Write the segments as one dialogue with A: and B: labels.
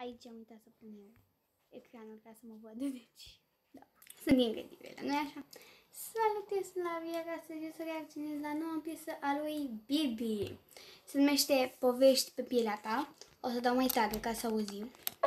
A: Aici am uitat să pun eu ecranul ca să mă văd, deci, da. Sunt incredibile, nu-i așa? Salut, eu sunt Lavia, astăzi o să reacționez la noua piesă a lui Bibi. Se numește Povești pe pielea ta. O să dau mai tare ca să auzim.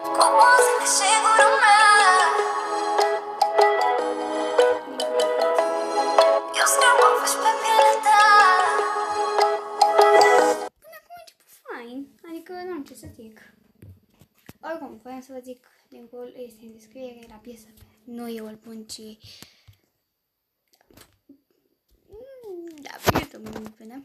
A: Până acum a început fain, adică n-am ce să zic. Oricum, voiam să vă zic, linkul este în descriere la piesă. Nu eu îl pun, ci... Da, pe YouTube mă până.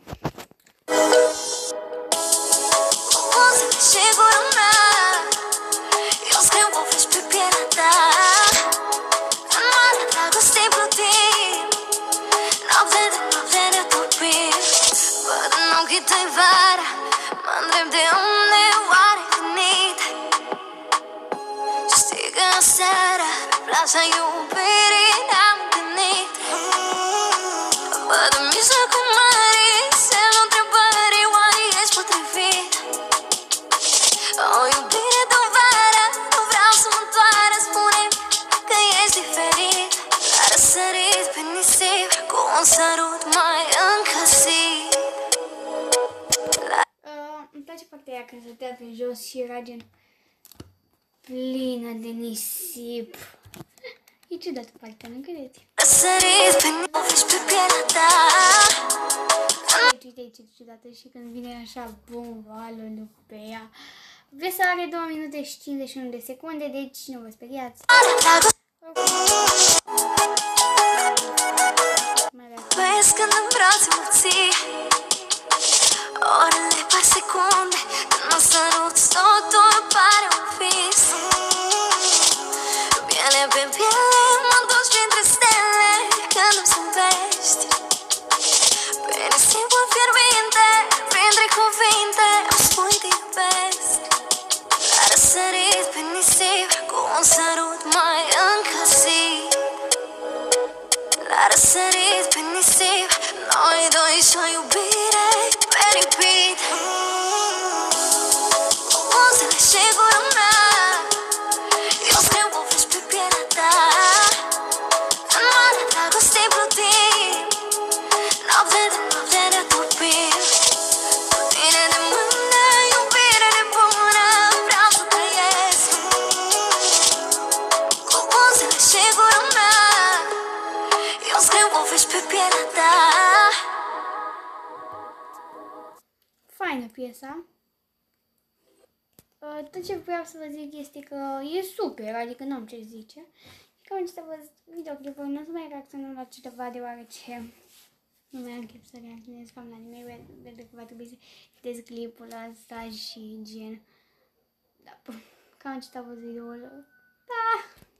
B: Plața iubirii ne-am gândit. Văd în mijlocul mării semnul întrebării, oare ești potrivit? O iubire de vară, nu vreau să mă doară, spune că ești diferit. La răsărit pe nisip, cu un sărut mai încălzit.
A: Îmi place partea aia când se dea pe jos și era gen plină de nisip. E ciudată partea, nu credeți? Uite, ce ciudată și când vine așa, bum, valul pe ea. Piesa are 2 minute și 51 de secunde, deci nu vă speriați.
B: Vezi când în brațe mă ții, orele par secunde, când mă sărut, totul pare un vis. Piele pe piele, mă duci printre stele, când îmi zâmbești. Pe nisipul fierbinte, printre cuvinte, îmi spui te iubesc. La răsărit pe nisip, cu un sărut mai încălzit. La răsărit pe nisip, noi doi și o iubire pe repeat. Cu buzele și gura mea, eu scriu povești pe pielea ta. În marea dragostei plutim, noapte de noapte ne topim. Cu tine de mână, iubire nebună, vreau să trăiesc. Cu buzele și gura mea, eu scriu povești pe pielea ta.
A: Faină piesa. Tot ce vreau să vă zic este că e super, adică n-am ce zice. Și că am început să văd videoclipul, nu o să mai reacționăm la ceva, deoarece nu mai am chef să reacționez cam la nimic, pentru că va trebui să citesc clipul ăsta și gen. Da, cam am început videoul. Da!